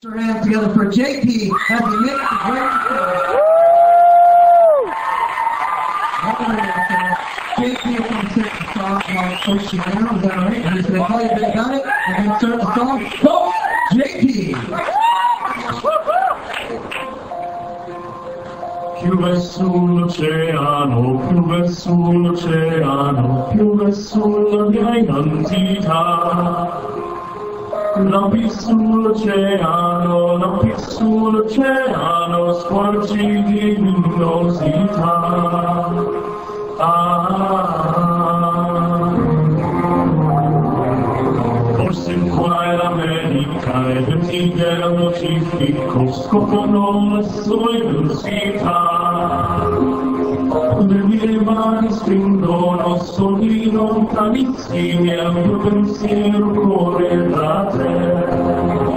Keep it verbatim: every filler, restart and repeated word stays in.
Put your hands together for J P as he makes the great J P is going to sing the song called Coach Shimano, is that right? And he's going to tell you a bit about it, and then start the song. Go, J P! Più verso l'oceano, più verso l'oceano, più verso la mia identità. Lampi sull'oceano, lampi sull'oceano, squarci di luminosità. Ah, forse qua è l'America e vertiglia il Pacifico, scoprono la sua immensità. Le mie mani stringono soli lontanissimi, al mio pensiero corre da te.